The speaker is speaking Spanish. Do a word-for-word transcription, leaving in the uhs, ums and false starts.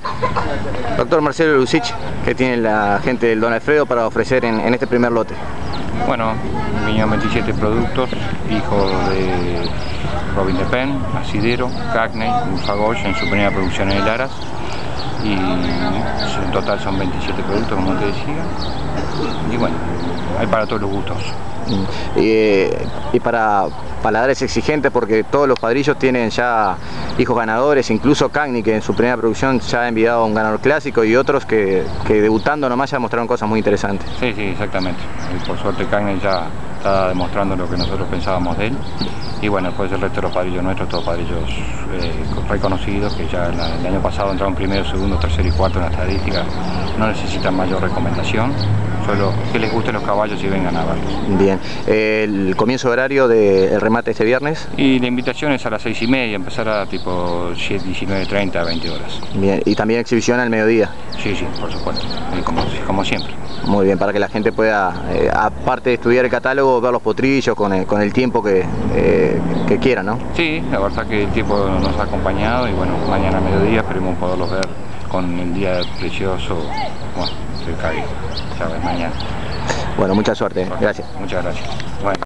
Doctor Marcelo Lucich, ¿qué tiene la gente del Don Alfredo para ofrecer en, en este primer lote? Bueno, vinieron veintisiete productos, hijos de Robin de Pen, Asidero, Cagney, Fagosh en su primera producción en el Aras. Y en total son veintisiete productos, como te decía. Y bueno, hay para todos los gustos. Y, y para paladares exigentes, porque todos los padrillos tienen ya hijos ganadores, incluso Cagney, que en su primera producción ya ha enviado a un ganador clásico, y otros que, que debutando nomás ya mostraron cosas muy interesantes. Sí, sí, exactamente. Y por suerte Cagney ya está demostrando lo que nosotros pensábamos de él. Y bueno, después el resto de los padrillos nuestros, todos padrillos eh, reconocidos, que ya el, el año pasado entraron primero, segundo, tercero y cuarto en la estadística, no necesitan mayor recomendación, solo que les gusten los caballos y vengan a verlos. Bien, el comienzo de horario del remate este viernes. Y la invitación es a las seis y media, empezar a tipo diecinueve treinta, veinte horas. Bien, y también exhibición al mediodía. Sí, sí, por supuesto, y como, como siempre. Muy bien, para que la gente pueda, eh, aparte de estudiar el catálogo, ver los potrillos con el, con el tiempo que, eh, que quiera, ¿no? Sí, la verdad que el tiempo nos ha acompañado y bueno, mañana a mediodía esperemos poderlos ver con el día precioso, bueno, se cae, ya ves, mañana. Bueno, mucha suerte, Bueno, gracias. Muchas gracias. Bueno.